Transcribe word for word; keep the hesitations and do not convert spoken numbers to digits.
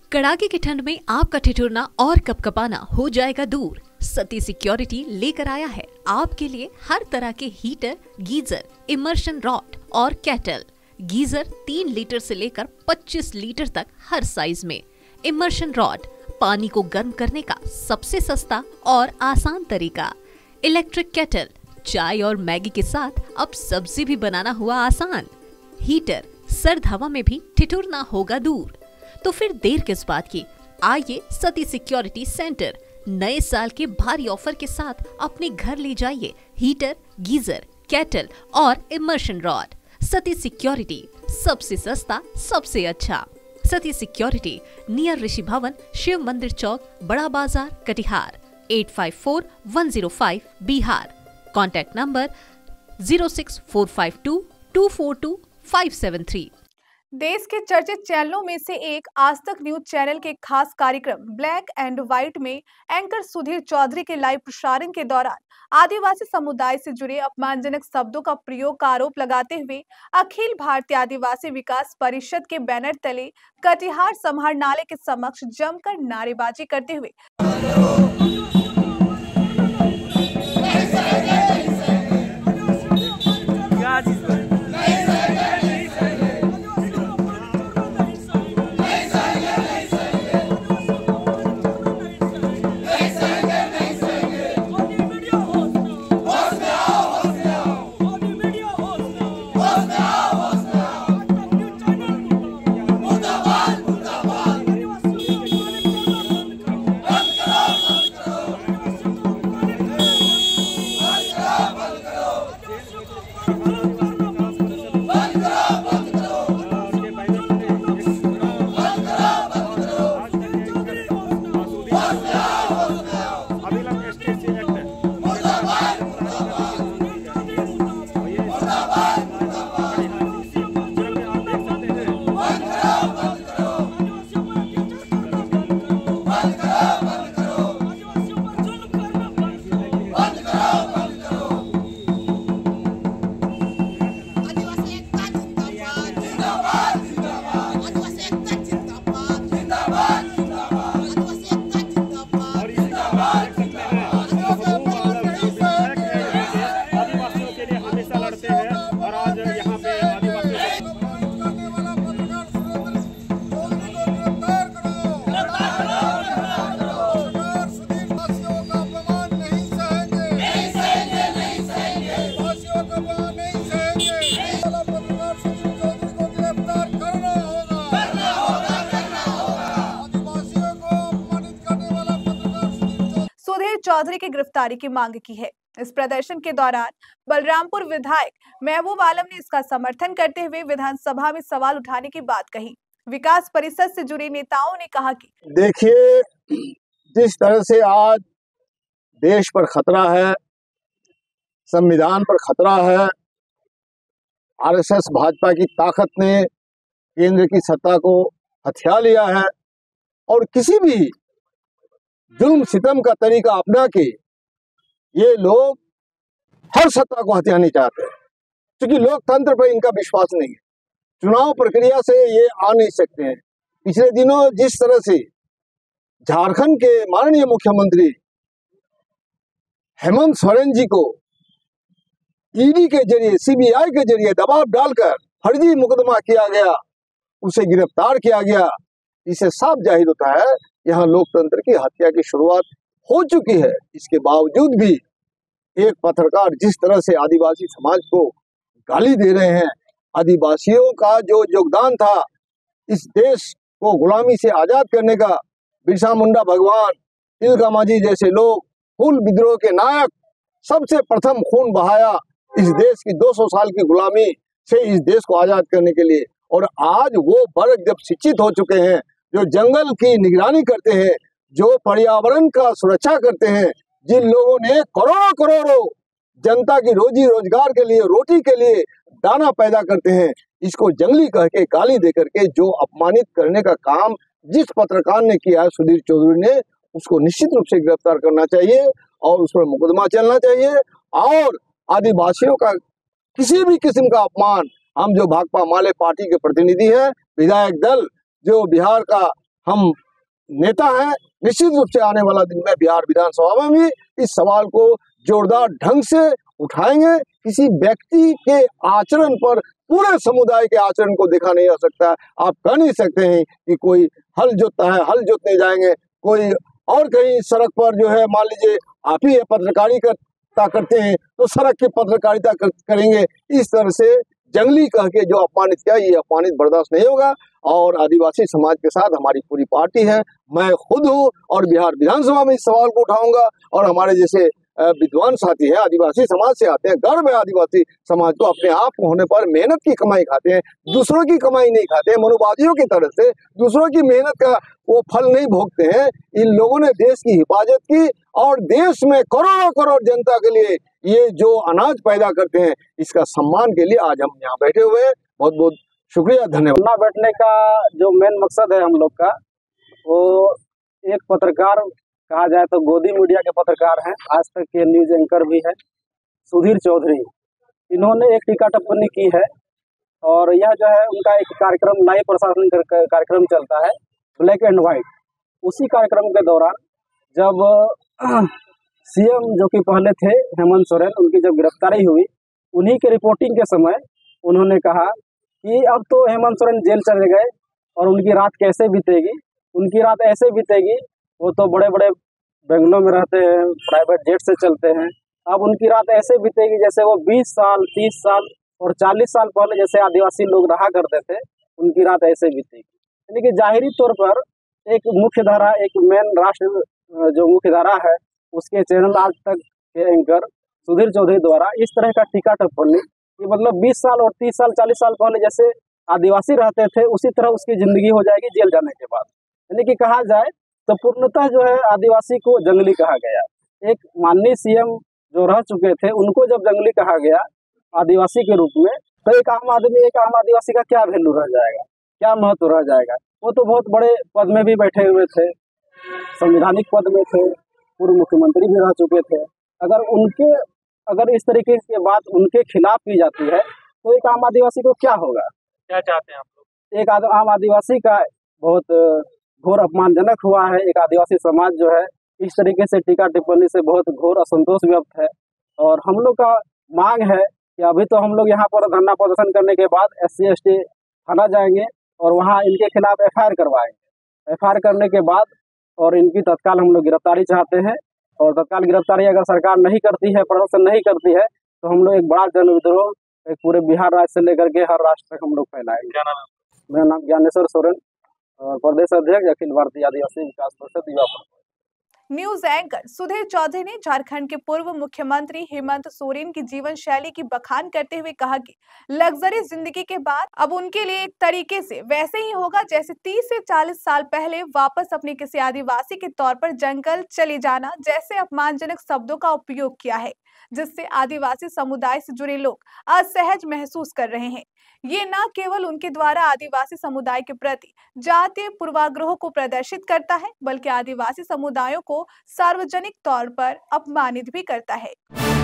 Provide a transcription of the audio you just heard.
कड़ाके की ठंड में आपका ठिठुरना और कपकपाना हो जाएगा दूर। सती सिक्योरिटी लेकर आया है आपके लिए हर तरह के हीटर, गीजर, इमर्शन रॉड और केटल। गीजर तीन लीटर से लेकर पच्चीस लीटर तक हर साइज में। इमर्शन रॉड पानी को गर्म करने का सबसे सस्ता और आसान तरीका। इलेक्ट्रिक केटल चाय और मैगी के साथ अब सब्जी भी बनाना हुआ आसान। हीटर सर्द हवा में भी ठिठुरना होगा दूर। तो फिर देर किस बात की, आइए सती सिक्योरिटी सेंटर नए साल के भारी ऑफर के साथ अपने घर ले जाइए हीटर, गीजर, केटल और इमर्शन रॉड। सती सिक्योरिटी सबसे सस्ता, सबसे अच्छा। सती सिक्योरिटी नियर ऋषि भवन, शिव मंदिर चौक, बड़ा बाजार, Katihar. Eight five four one zero five Bihar. Contact number zero six four five two two four two five seven three. देश के चर्चित चैनलों में से एक आज तक न्यूज चैनल के खास कार्यक्रम ब्लैक एंड व्हाइट में एंकर सुधीर चौधरी के लाइव प्रसारण के दौरान आदिवासी समुदाय से जुड़े अपमानजनक शब्दों का प्रयोग का आरोप लगाते हुए अखिल भारतीय आदिवासी विकास परिषद के बैनर तले कटिहार समाहरणालय के समक्ष जमकर नारेबाजी करते हुए चौधरी की गिरफ्तारी की मांग की है। इस प्रदर्शन के दौरान बलरामपुर विधायक महबूब आलम ने इसका समर्थन करते हुए विधानसभा में सवाल उठाने की बात कही। विकास परिषद से जुड़े नेताओं ने कहा कि देखिए, जिस तरह से आज देश पर खतरा है, संविधान पर खतरा है, आरएसएस भाजपा की ताकत ने केंद्र की सत्ता को हथिया लिया है और किसी भी जुल्म सितम का तरीका अपना के ये लोग हर सत्ता को हथियाने चाहते हैं, क्योंकि लोकतंत्र पर इनका विश्वास नहीं है। चुनाव प्रक्रिया से ये आ नहीं सकते हैं। पिछले दिनों जिस तरह से झारखंड के माननीय मुख्यमंत्री हेमंत सोरेन जी को ईडी के जरिए, सीबीआई के जरिए दबाव डालकर फर्जी मुकदमा किया गया, उसे गिरफ्तार किया गया, इससे साफ जाहिर होता है यहाँ लोकतंत्र की हत्या की शुरुआत हो चुकी है। इसके बावजूद भी एक पत्रकार जिस तरह से आदिवासी समाज को गाली दे रहे हैं, आदिवासियों का जो योगदान था इस देश को गुलामी से आजाद करने का, बिरसा मुंडा भगवान, तिलका मांझी जैसे लोग, हुल विद्रोह के नायक, सबसे प्रथम खून बहाया इस देश की दो सौ साल की गुलामी से इस देश को आजाद करने के लिए। और आज वो वर्ग जब शिक्षित हो चुके हैं, जो जंगल की निगरानी करते हैं, जो पर्यावरण का सुरक्षा करते हैं, जिन लोगों ने करोड़ों करोड़ों जनता की रोजी रोजगार के लिए, रोटी के लिए दाना पैदा करते हैं, इसको जंगली कह के गाली दे करके जो अपमानित करने का काम जिस पत्रकार ने किया है सुधीर चौधरी ने, उसको निश्चित रूप से गिरफ्तार करना चाहिए और उस पर मुकदमा चलना चाहिए। और आदिवासियों का किसी भी किस्म का अपमान, हम जो भाकपा माले पार्टी के प्रतिनिधि हैं, विधायक दल जो बिहार का हम नेता हैं, निश्चित रूप से आने वाला दिन में बिहार विधानसभा में भी इस सवाल को जोरदार ढंग से उठाएंगे। किसी व्यक्ति के आचरण पर पूरे समुदाय के आचरण को देखा नहीं जा सकता। आप कह नहीं सकते हैं कि कोई हल जोतता है, हल जोतने जाएंगे, कोई और कहीं सड़क पर जो है मान लीजिए आप ही पत्रकारिता करते हैं तो सड़क की पत्रकारिता कर, करेंगे। इस तरह से जंगली कह के जो अपमानित किया, ये अपमानित बर्दाश्त नहीं होगा। और आदिवासी समाज के साथ हमारी पूरी पार्टी है, मैं खुद हूँ और बिहार विधानसभा में इस सवाल को उठाऊंगा। और हमारे जैसे विद्वान साथी हैं, आदिवासी समाज से आते हैं, गर्व है आदिवासी समाज को, अपने आप होने पर मेहनत की कमाई खाते हैं, दूसरों की कमाई नहीं खाते हैं। मनुवादियों की तरह से दूसरों की मेहनत का वो फल नहीं भोगते हैं। इन लोगों ने देश की हिफाजत की और देश में करोड़ों करोड़ जनता के लिए ये जो अनाज पैदा करते हैं, इसका सम्मान के लिए आज हम यहाँ बैठे हुए हैं। बहुत बहुत शुक्रिया, धन्यवाद। ना बैठने का जो मेन मकसद है हम लोग का, वो एक पत्रकार कहा जाए तो गोदी मीडिया के पत्रकार हैं, आज तक के न्यूज एंकर भी है, सुधीर चौधरी। इन्होंने एक टीका टिप्पणी की है और यह जो है उनका एक कार्यक्रम लाइव प्रसारण कार्यक्रम चलता है ब्लैक एंड वाइट। उसी कार्यक्रम के दौरान जब सीएम जो कि पहले थे हेमंत सोरेन, उनकी जब गिरफ्तारी हुई, उन्हीं के रिपोर्टिंग के समय उन्होंने कहा कि अब तो हेमंत सोरेन जेल चले गए और उनकी रात कैसे बीतेगी। उनकी रात ऐसे बीतेगी, वो तो बड़े बड़े बंगलों में रहते हैं, प्राइवेट जेट से चलते हैं। अब उनकी रात ऐसे बीतेगी जैसे वो बीस साल, तीस साल और चालीस साल पहले जैसे आदिवासी लोग रहा करते थे, उनकी रात ऐसे बीतेगी। यानी कि जाहिरी तौर पर एक मुख्य धारा, एक मेन राष्ट्र जो मुख्य धारा है, उसके चैनल आज तक के एंकर सुधीर चौधरी द्वारा इस तरह का टीका टिप्पणी कि मतलब बीस साल और तीस साल, चालीस साल पहले जैसे आदिवासी रहते थे, उसी तरह उसकी जिंदगी हो जाएगी जेल जाने के बाद। यानी कि कहा जाए तो पूर्णतः जो है आदिवासी को जंगली कहा गया। एक माननीय सीएम जो रह चुके थे, उनको जब जंगली कहा गया आदिवासी के रूप में, तो एक आम आदमी, एक आम आदिवासी का क्या वैल्यू रह जाएगा, क्या महत्व रह जाएगा। वो तो बहुत बड़े पद में भी बैठे हुए थे, संवैधानिक पद में थे, पूर्व मुख्यमंत्री भी रह चुके थे। अगर उनके अगर इस तरीके की बात उनके खिलाफ की जाती है तो एक आम आदिवासी को क्या होगा। क्या चाहते हैं आप लोग? एक आम आदिवासी का बहुत घोर अपमानजनक हुआ है। एक आदिवासी समाज जो है इस तरीके से टीका टिप्पणी से बहुत घोर असंतोष व्यक्त है और हम लोग का मांग है कि अभी तो हम लोग यहाँ पर धरना प्रदर्शन करने के बाद एस सी एस टी थाना जाएंगे और वहाँ इनके खिलाफ एफ आई आर करवाएंगे। एफ आई आर करने के बाद और इनकी तत्काल हम लोग गिरफ्तारी चाहते हैं और तत्काल गिरफ्तारी अगर सरकार नहीं करती है, प्रशासन नहीं करती है, तो हम लोग एक बड़ा जन विद्रोह एक पूरे बिहार राज्य से लेकर के हर राष्ट्र तक हम लोग फैलाएंगे। क्या नाम है? मेरा नाम ज्ञानेश्वर सोरेन और प्रदेश अध्यक्ष अखिल भारतीय आदिवासी विकास परिषद युवा। न्यूज एंकर सुधीर चौधरी ने झारखंड के पूर्व मुख्यमंत्री हेमंत सोरेन की जीवन शैली की बखान करते हुए कहा कि लग्जरी जिंदगी के बाद अब उनके लिए एक तरीके से वैसे ही होगा जैसे तीस से चालीस साल पहले वापस अपने किसी आदिवासी के तौर पर जंगल चले जाना जैसे अपमानजनक शब्दों का उपयोग किया है, जिससे आदिवासी समुदाय से जुड़े लोग असहज महसूस कर रहे हैं। ये न केवल उनके द्वारा आदिवासी समुदाय के प्रति जातीय पूर्वाग्रहों को प्रदर्शित करता है, बल्कि आदिवासी समुदायों को सार्वजनिक तौर पर अपमानित भी करता है।